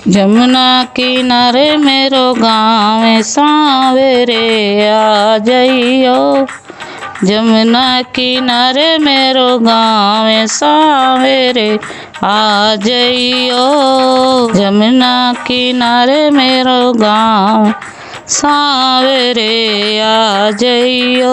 जमुना किनारे मेरो गाँव सांवेरे आ जइयो। जमुना किनारे मेरो गाँव सांवेरे आ जइयो। जमुना किनारे मेरो गाँव सांवेरे आ जइयो।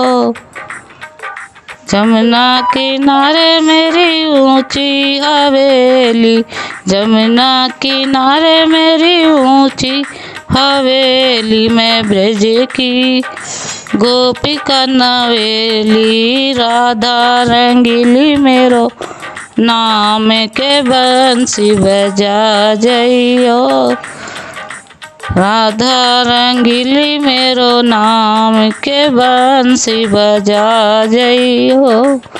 जमुना किनारे मेरी ऊंची हवेली, जमुना किनारे मेरी ऊंची हवेली में ब्रज की गोपिका नवेली। राधा रंगीली मेरो नाम के बंसी बजा जइयो। राधा रंगीली मेरो नाम के बंसी बजा जइयो।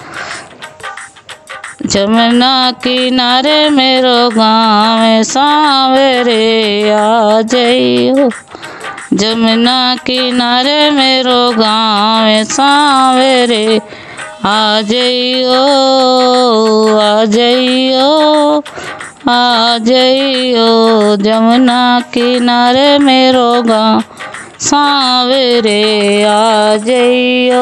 जमुना किनारे मेरो गाँव सांवेरे आ जइयो। जमुना किनारे मेरो गाँव सांवेरे आ जइयो। आ जइयो, आ जइयो। जमुना किनारे मेरो गाँव सांवेरे आ जइयो।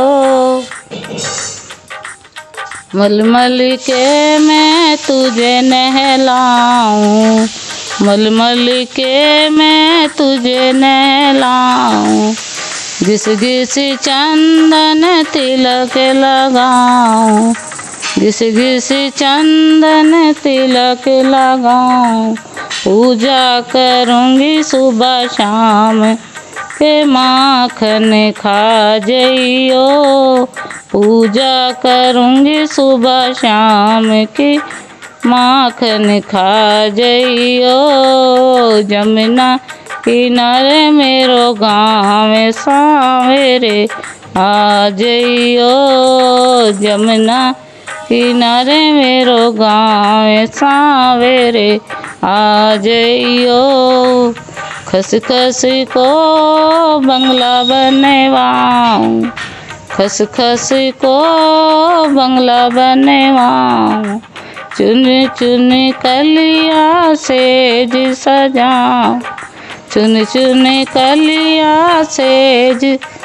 मलमल के मैं तुझे नहलाऊं, मलमल के मैं तुझे नहलाऊं। घिस घिस चंदन तिलक लगाऊं, घिस घिस चंदन तिलक लगाऊं। पूजा करूँगी सुबह शाम के माखन खा जइयो। पूजा करूँगी सुबह शाम की माखन खा जइयो। जमुना किनारे मेरो गाँव सांवेरे आ जइयो। जमुना किनारे मेरो गाँव सांवेरे आ जइयो। खसखस को बंगला बनवाऊं, खसखस को बंगला बनवाऊं। चुन चुन कलिया सेज सजाऊं, चुन चुन कलिया सेज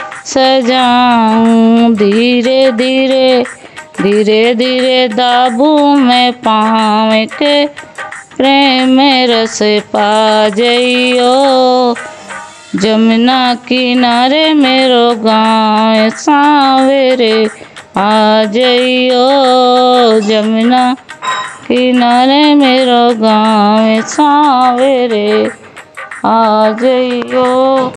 सजाऊं। धीरे धीरे धीरे धीरे दाबू मैं पाँव के प्रेम रस पा जइयो। जमुना किनारे मेरो गाँव सांवेरे आ जइयो। जमुना किनारे मेरो गाँव सांवेरे आ जइयो।